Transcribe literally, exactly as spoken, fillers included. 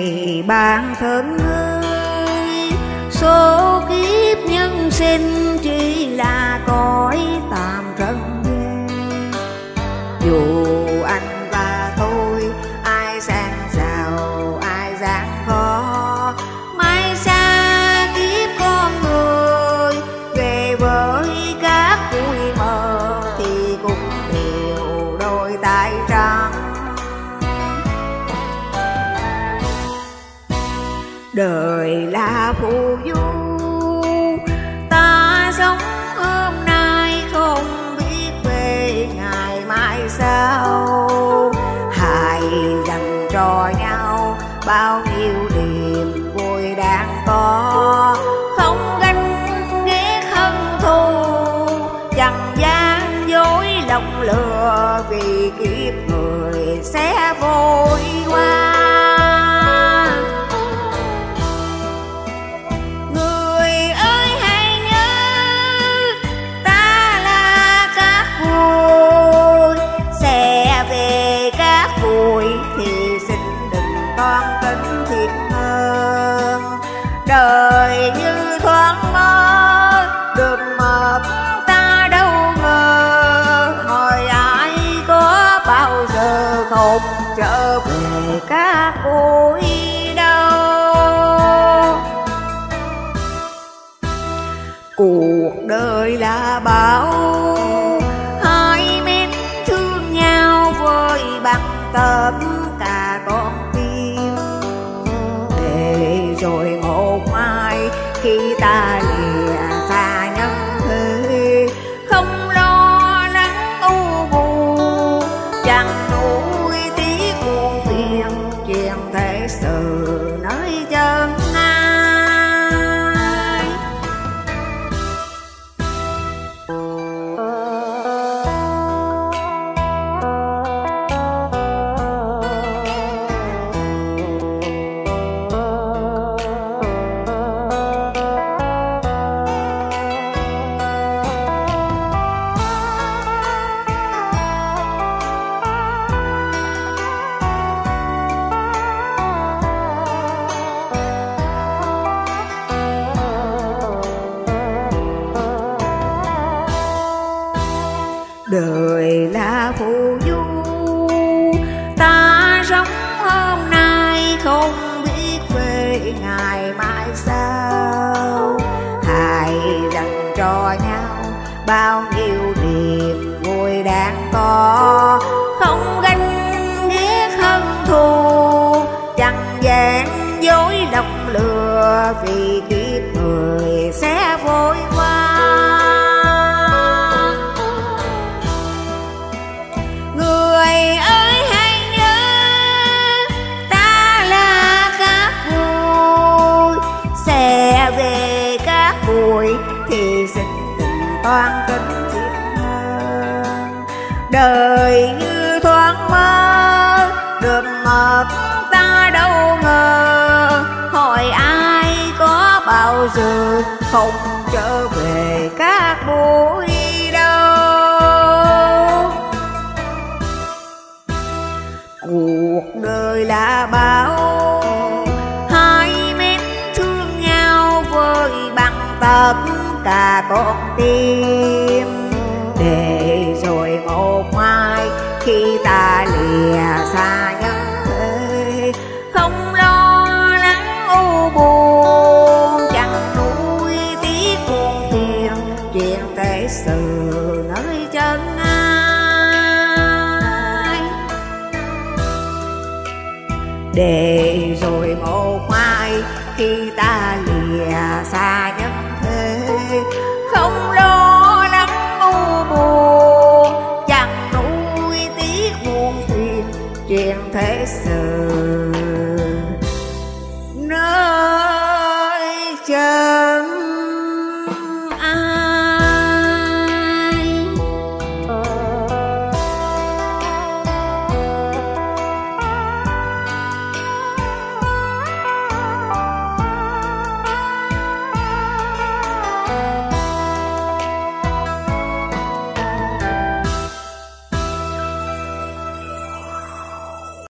này bản thân ơi, số kiếp nhân sinh chỉ là cõi tạm trần gian. Dù anh và tôi ai sang giàu ai gian khó, mai xa kiếp con người về với các bụi mờ thì cũng đều đôi tay trắng. Đời là phù du, ta sống hôm nay không biết về ngày mai sau. Hãy dành cho nhau bao nhiêu niềm vui đang có, không ganh ghét hận thù, chẳng gian dối lòng lừa, vì kiếp người sẽ vội qua. Con tính thiệt hơn, đời như thoáng mơ, được mập ta đâu ngờ. Hỏi ai có bao giờ không trở về các bụi đâu. Cuộc đời là bão, hai bên thương nhau với bằng tất cả con tim. Rồi một mai khi ta lìa xa nhân thế, không lo lắng u buồn, chẳng nuối tiếc buồn phiền, chuyện thế sự nơi chân ai. Đời là phù du, ta sống hôm nay không biết về ngày mai sau. Hãy dành cho nhau bao nhiêu niềm vui đang có, không ganh ghét hận thù, chẳng gian dối lòng lừa, vì kiếp người sẽ vội qua. Người ơi hãy nhớ, ta là cát bụi, sẽ về cát bụi thì xin đừng toan tính thiệt hơn. Đời như thoáng mơ, được mập ta đâu ngờ. Hỏi ai có bao giờ không trở về cát bụi đâu. Cuộc đời là bão, hai bên thương nhau với bằng tất cả con tim. Để rồi một mai khi ta lìa xa nhân thế, không lo lắng u buồn, chẳng nuối tiếc buồn phiền, chuyện thế sự nơi chân ai. Để rồi một mai khi ta